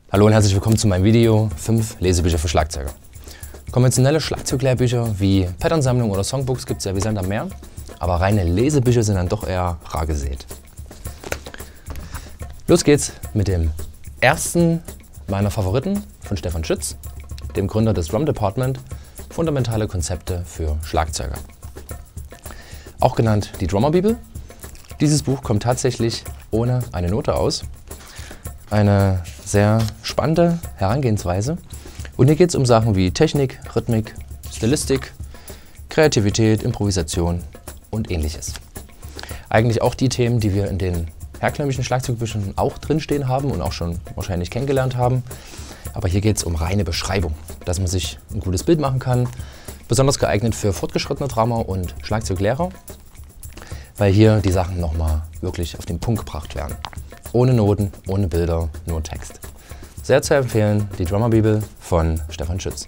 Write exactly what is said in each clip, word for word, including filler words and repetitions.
Hallo und herzlich willkommen zu meinem Video fünf Lesebücher für Schlagzeuger. Konventionelle Schlagzeuglehrbücher wie Patternsammlung oder Songbooks gibt es ja wie Sand am Meer, aber reine Lesebücher sind dann doch eher rar gesät. Los geht's mit dem ersten meiner Favoriten von Stefan Schütz, dem Gründer des Drum Department, fundamentale Konzepte für Schlagzeuger. Auch genannt die Drummer-Bibel. Dieses Buch kommt tatsächlich ohne eine Note aus. Eine sehr spannende Herangehensweise. Und hier geht es um Sachen wie Technik, Rhythmik, Stilistik, Kreativität, Improvisation und ähnliches. Eigentlich auch die Themen, die wir in den herkömmlichen Schlagzeugbüchern auch drinstehen haben und auch schon wahrscheinlich kennengelernt haben. Aber hier geht es um reine Beschreibung, dass man sich ein gutes Bild machen kann. Besonders geeignet für fortgeschrittene Drummer und Schlagzeuglehrer, weil hier die Sachen nochmal wirklich auf den Punkt gebracht werden. Ohne Noten, ohne Bilder, nur Text. Sehr zu empfehlen, die Drummer-Bibel von Stefan Schütz.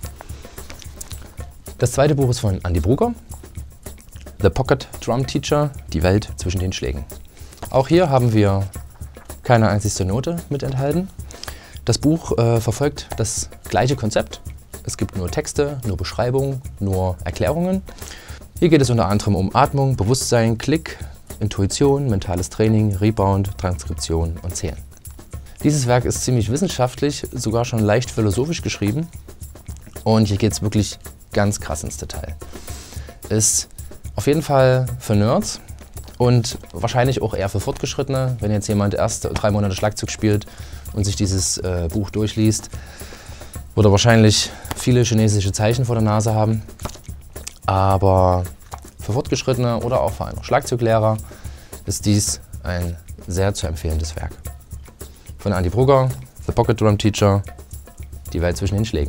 Das zweite Buch ist von Andy Brugger, The Pocket Drum Teacher, die Welt zwischen den Schlägen. Auch hier haben wir keine einzigste Note mit enthalten. Das Buch äh, verfolgt das gleiche Konzept. Es gibt nur Texte, nur Beschreibungen, nur Erklärungen. Hier geht es unter anderem um Atmung, Bewusstsein, Klick, Intuition, mentales Training, Rebound, Transkription und Zählen. Dieses Werk ist ziemlich wissenschaftlich, sogar schon leicht philosophisch geschrieben. Und hier geht es wirklich ganz krass ins Detail. Ist auf jeden Fall für Nerds und wahrscheinlich auch eher für Fortgeschrittene. Wenn jetzt jemand erst drei Monate Schlagzeug spielt und sich dieses äh, Buch durchliest, wird er wahrscheinlich viele chinesische Zeichen vor der Nase haben. Aber für Fortgeschrittene oder auch vor allem Schlagzeuglehrer ist dies ein sehr zu empfehlendes Werk. Von Andy Brugger, The Pocket Drum Teacher, die Welt zwischen den Schlägen.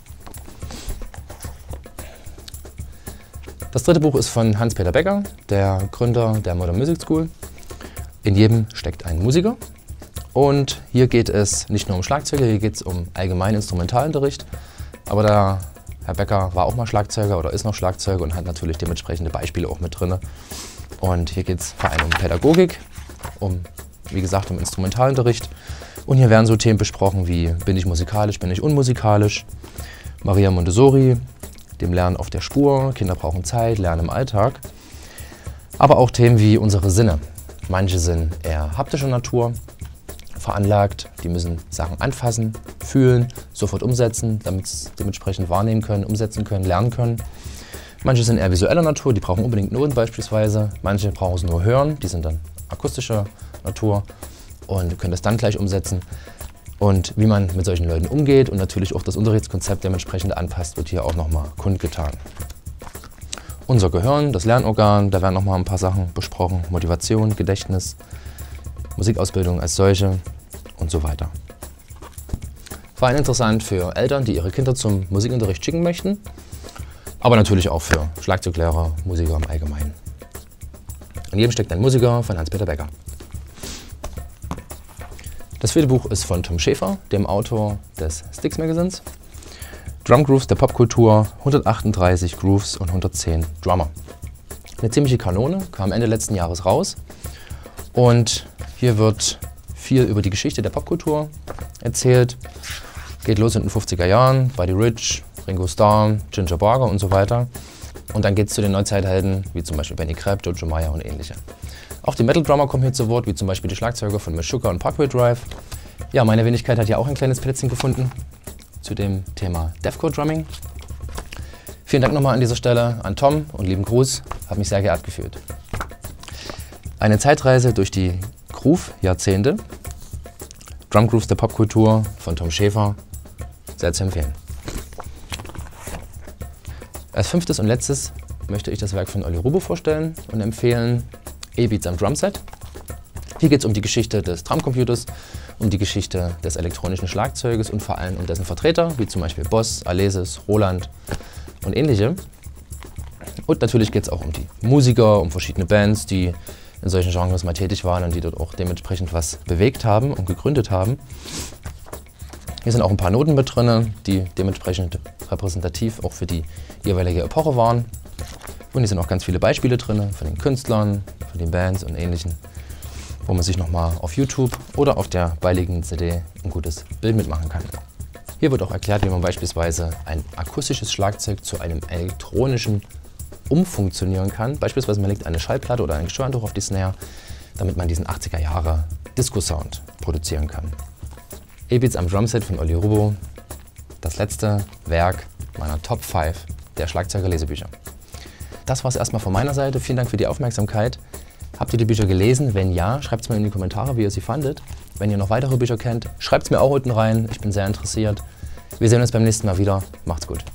Das dritte Buch ist von Hans-Peter Becker, der Gründer der Modern Music School. In jedem steckt ein Musiker. Und hier geht es nicht nur um Schlagzeuger, hier geht es um allgemeinen Instrumentalunterricht. Aber der Herr Becker war auch mal Schlagzeuger oder ist noch Schlagzeuger und hat natürlich dementsprechende Beispiele auch mit drin. Und hier geht es vor allem um Pädagogik, um, wie gesagt, um Instrumentalunterricht. Und hier werden so Themen besprochen wie, bin ich musikalisch, bin ich unmusikalisch, Maria Montessori, dem Lernen auf der Spur, Kinder brauchen Zeit, Lernen im Alltag. Aber auch Themen wie unsere Sinne. Manche sind eher haptischer Natur veranlagt, die müssen Sachen anfassen, fühlen, sofort umsetzen, damit sie es dementsprechend wahrnehmen können, umsetzen können, lernen können. Manche sind eher visueller Natur, die brauchen unbedingt Noten beispielsweise. Manche brauchen es nur hören, die sind dann akustischer Natur und können das dann gleich umsetzen. Und wie man mit solchen Leuten umgeht und natürlich auch das Unterrichtskonzept dementsprechend anpasst, wird hier auch nochmal kundgetan. Unser Gehirn, das Lernorgan, da werden nochmal ein paar Sachen besprochen. Motivation, Gedächtnis, Musikausbildung als solche und so weiter. Vor allem interessant für Eltern, die ihre Kinder zum Musikunterricht schicken möchten, aber natürlich auch für Schlagzeuglehrer, Musiker im Allgemeinen. In jedem steckt ein Musiker von Hans-Peter Becker. Das vierte Buch ist von Tom Schäfer, dem Autor des Styx Magazins. Drum Grooves der Popkultur, hundertachtunddreißig Grooves und hundertzehn Drummer. Eine ziemliche Kanone, kam Ende letzten Jahres raus. Und hier wird viel über die Geschichte der Popkultur erzählt. Geht los in den fünfziger Jahren, Buddy Rich, Ringo Starr, Ginger Baker und so weiter. Und dann geht es zu den Neuzeithelden, wie zum Beispiel Benny Krapp, Jojo Mayer und ähnliche. Auch die Metal-Drummer kommen hier zu Wort, wie zum Beispiel die Schlagzeuger von Meshuggah und Parkway Drive. Ja, meine Wenigkeit hat ja auch ein kleines Plätzchen gefunden zu dem Thema Deathcore Drumming. Vielen Dank nochmal an dieser Stelle an Tom und lieben Gruß, hat mich sehr geehrt gefühlt. Eine Zeitreise durch die Groove-Jahrzehnte, Drum Grooves der Popkultur von Tom Schäfer, sehr zu empfehlen. Als fünftes und letztes möchte ich das Werk von Olli Rubo vorstellen und empfehlen E-Beats am Drumset. Hier geht es um die Geschichte des Drumcomputers, um die Geschichte des elektronischen Schlagzeuges und vor allem um dessen Vertreter, wie zum Beispiel Boss, Alesis, Roland und ähnliche. Und natürlich geht es auch um die Musiker, um verschiedene Bands, die in solchen Genres mal tätig waren und die dort auch dementsprechend was bewegt haben und gegründet haben. Hier sind auch ein paar Noten mit drin, die dementsprechend repräsentativ auch für die jeweilige Epoche waren. Und hier sind auch ganz viele Beispiele drin von den Künstlern, von den Bands und Ähnlichen. wo man sich nochmal auf YouTube oder auf der beiliegenden C D ein gutes Bild mitmachen kann. Hier wird auch erklärt, wie man beispielsweise ein akustisches Schlagzeug zu einem elektronischen umfunktionieren kann. Beispielsweise man legt eine Schallplatte oder ein Steuertuch auf die Snare, damit man diesen achtziger Jahre Disco-Sound produzieren kann. E-Beats am Drumset von Olli Rubo, das letzte Werk meiner Top fünf der Schlagzeuger-Lesebücher. Das war es erstmal von meiner Seite. Vielen Dank für die Aufmerksamkeit. Habt ihr die Bücher gelesen? Wenn ja, schreibt es mir in die Kommentare, wie ihr sie fandet. Wenn ihr noch weitere Bücher kennt, schreibt es mir auch unten rein. Ich bin sehr interessiert. Wir sehen uns beim nächsten Mal wieder. Macht's gut.